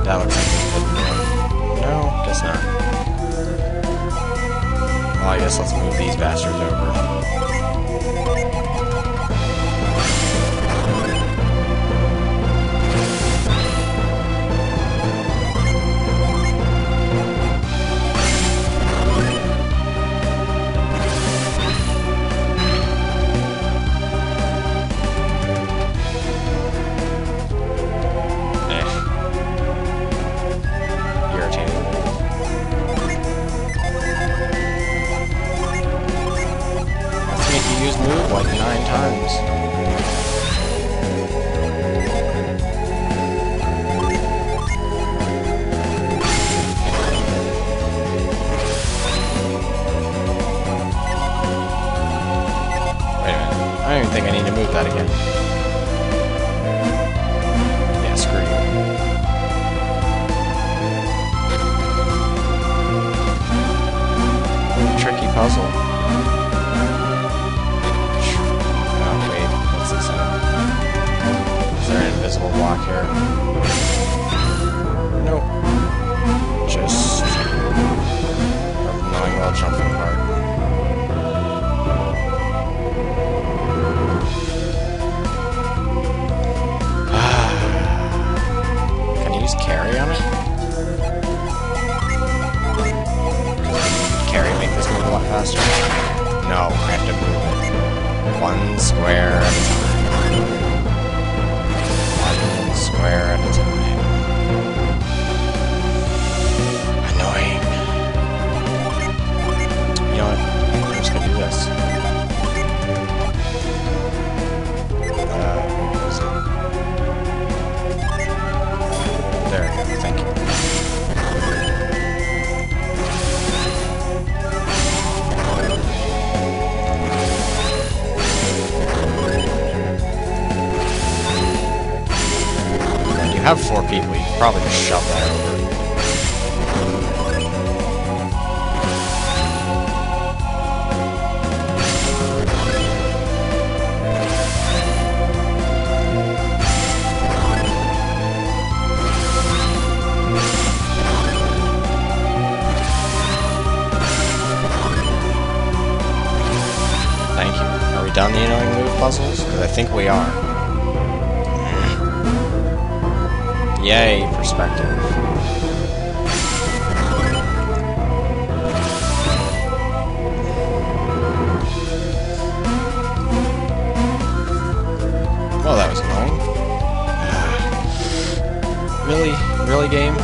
That looks like a good one. No, guess not. Well, I guess let's move these bastards over. Move like 9 times. Wait a minute. I don't even think I need to move that again. Yeah, screw you. Tricky puzzle. Is there an invisible block here? Nope. Just a knowing while jumping part. Can you use carry on it? Carry make this move a lot faster? No, I have to move it. 1 square at a time. Square at a time. Annoying. You know what? I'm just gonna do this. What is it? There we go. Thank you. You have 4 people, you could probably just shove that over. Thank you. Are we done the annoying move puzzles? Because I think we are. Yay, perspective. Well, that was annoying. Really? Really, game?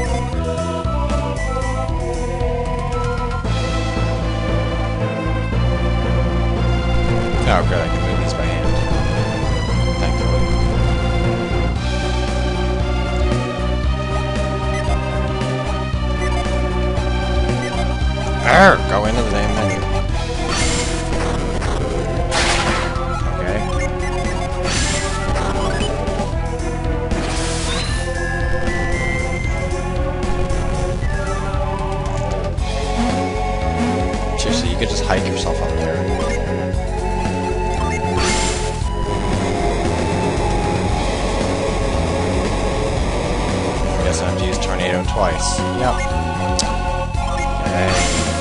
Oh, good, I can move these by hand. Thankfully. Go into the damn menu. Okay. Seriously, you could just hike yourself up there. I guess I have to use Tornado twice. Yep. Okay.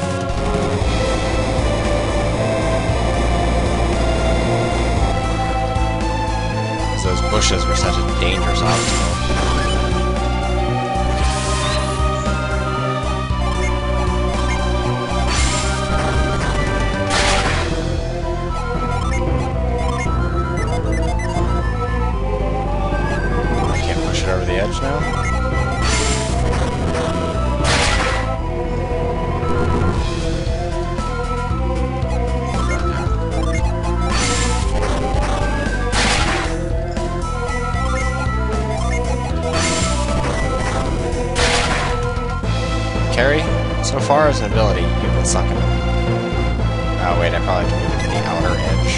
Those bushes were such a dangerous obstacle. I can't push it over the edge now? Carry, so far as an ability, you've been sucking. Oh wait, I probably have to move it to the outer edge.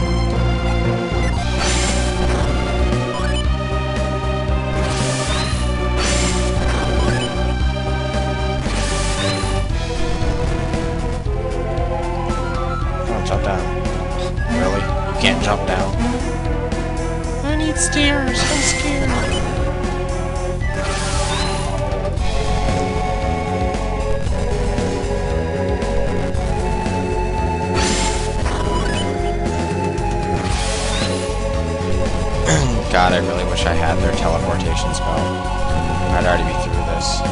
Oh, jump down. Really? You can't jump down? I need stairs, I'm scared. God, I really wish I had their teleportation spell. I'd already be through this.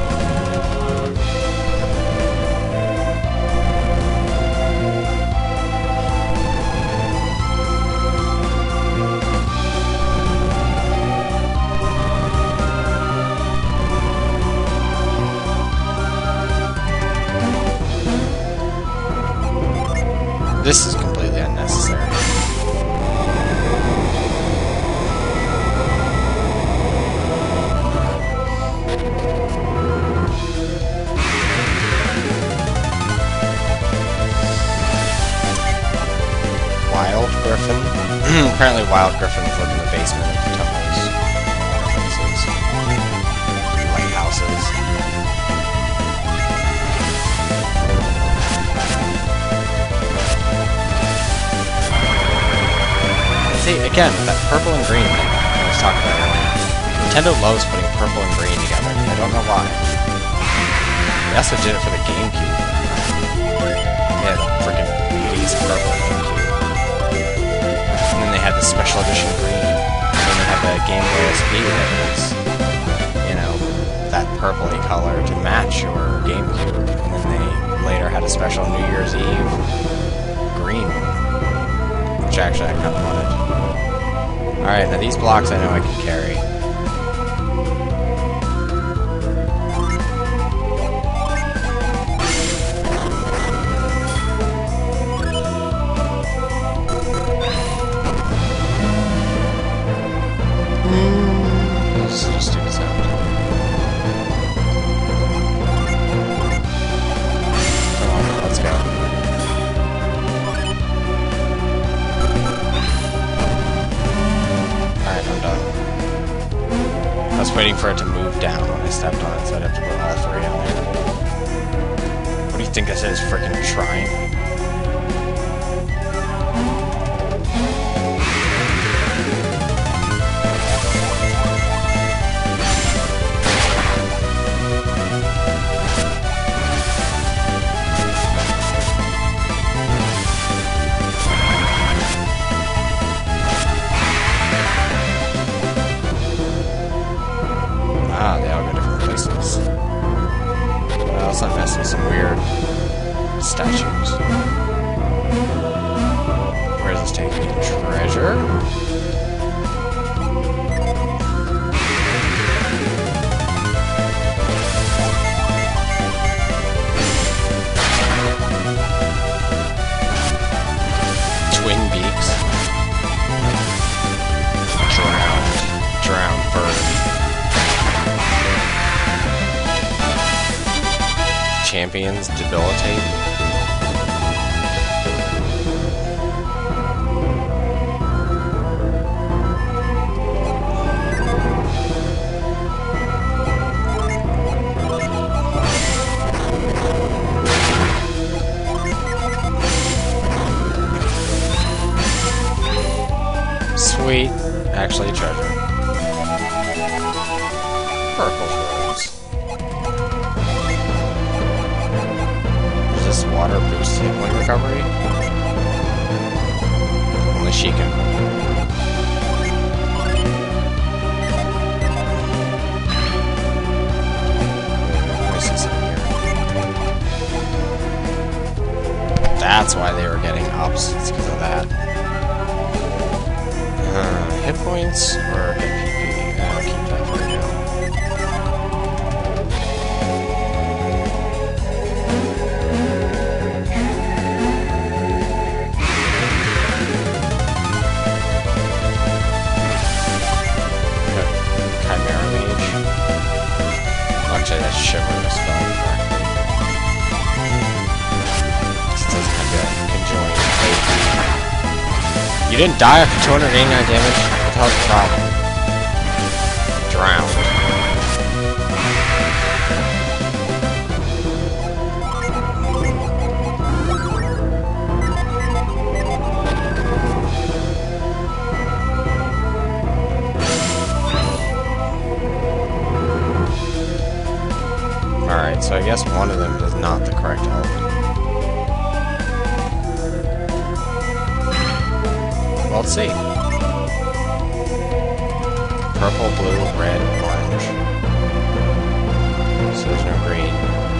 This is completely unnecessary. Wild Griffin? Apparently Wild Griffins live in the basement of the tunnels. Places. Like houses. See, again, that purple and green thing I was talking about earlier. Nintendo loves putting purple and green together. I don't know why. They also did it for the GameCube. They had a freaking hideous purple GameCube. And then they had the special edition green. And then they had the Game Boy SP that was, you know, that purpley color to match your GameCube. And then they later had a special New Year's Eve green one. Which actually I kind of wanted. Alright, now these blocks I know I can carry. This is a stupid sound. Come on, let's go. I was waiting for it to move down when I stepped on it, so I'd have to put all three on there. What do you think this is, freaking trying? Ah, they all go different places. Well, let's not mess with some weird statues. Where does this take me? Treasure? Twin Beaks. Drowned bird. Champions debilitate. Sweet. Actually, treasure. Purple shrubs. Does this water boost hit point recovery? Only she can. Let me see something here. That's why they were getting ups. It's because of that. Hit points or hit PP? I'll keep that for now. Chimera Mage. Actually, that's Shiver spell correctly. This doesn't have to conjoin AP. You didn't die after 289 damage? What the hell's the problem? Drowned. Alright, so I guess one of them is not the correct element. Well, let's see. purple, blue, red, orange. So there's no green.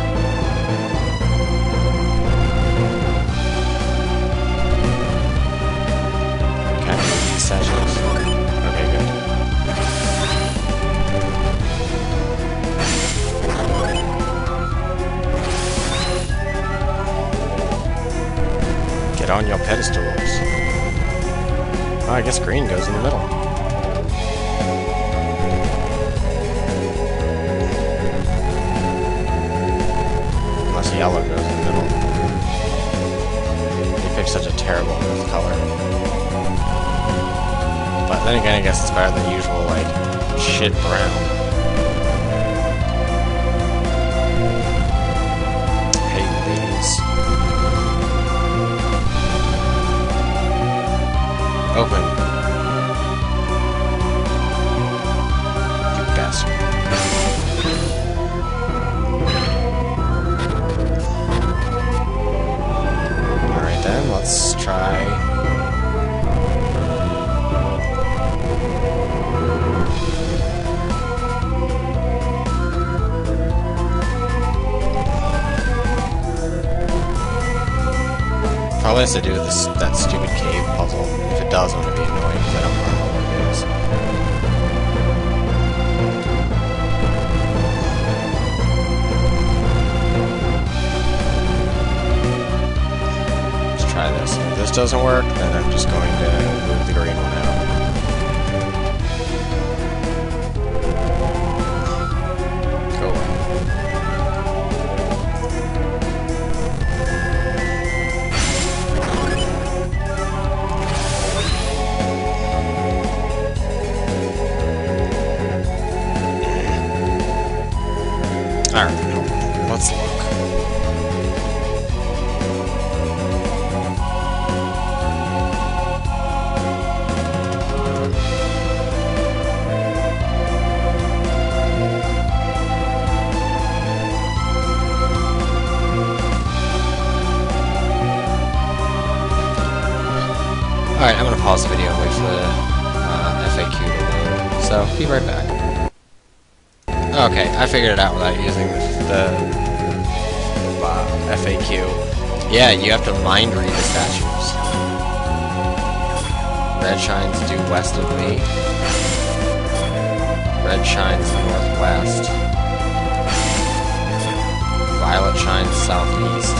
Can I move these statues? Okay, good. Get on your pedestals. Oh, I guess green goes in the middle. Unless yellow goes in the middle. They picked such a terrible color. But then again, I guess it's better than usual, like, shit brown. Hate these. Open. You bastard. Alright then, let's try... Probably has to do with this, that stupid cave puzzle. If it does, I'm gonna be annoyed because I don't remember what it is. Let's try this. If this doesn't work, then I'm just going to move the green one out. Go away. Alright, let's look. Alright, I'm gonna pause the video and wait for the FAQ to load. So, be right back. Okay, I figured it out without using the FAQ. Yeah, you have to mind read the statues. Red shines due west of me. Red shines northwest. Violet shines southeast.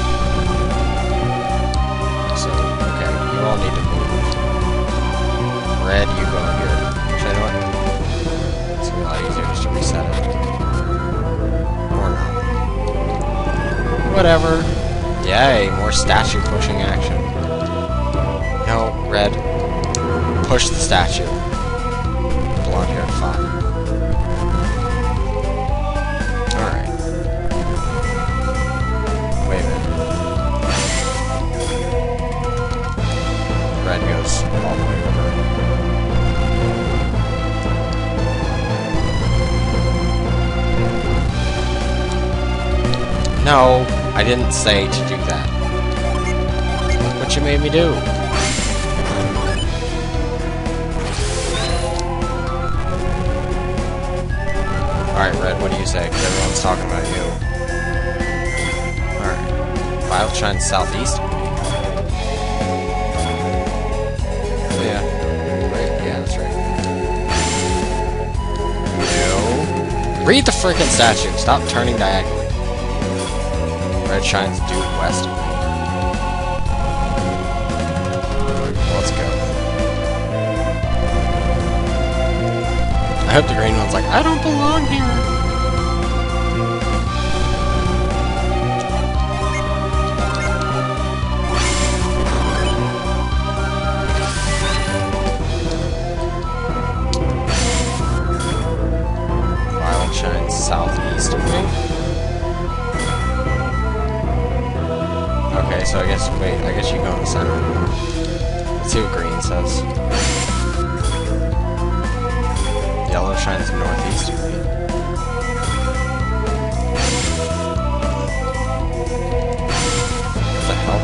So, okay, you all need to move. Red, you go here. Actually, you know what? It's gonna be a lot easier just to reset it. Or not. Whatever. Yay, more statue pushing action. No, red. Push the statue. Blonde hair, fine. Alright. Wait a minute. Red goes all the way over. No, I didn't say to do that. Look what you made me do. Alright, Red, what do you say? Because everyone's talking about you. Alright. Violet shines southeast of me. Oh, yeah. Right, yeah, that's right. No. Read the freaking statue. Stop turning diagonally. Red shines due west of me. Let's go. I hope the green one's like, I don't belong here. Violet shines southeast of me. Okay, so I guess, wait, I guess you go in the center. Let's see what green says. Yellow shines northeast of me. What the hell?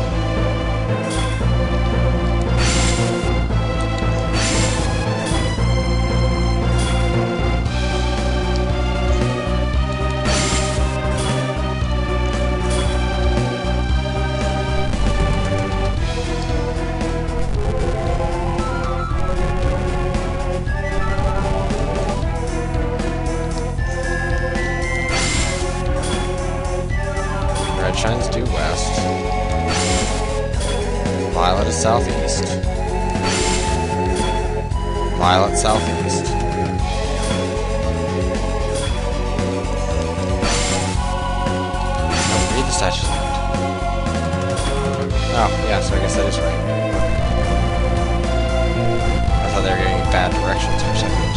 southwest. Violet is southeast. Violet southeast. Oh, read the statues. Oh, yeah, so I guess that is right. I thought they were giving bad directions for a second.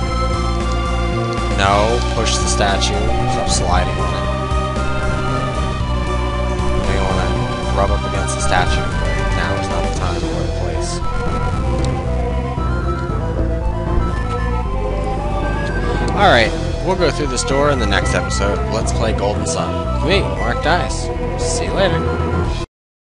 No, push the statue. Stop sliding on it. You want to rub up against the statue. Now is not the time or the place. Alright, we'll go through this door in the next episode. Let's play Golden Sun. Me, Mark Dice. See you later.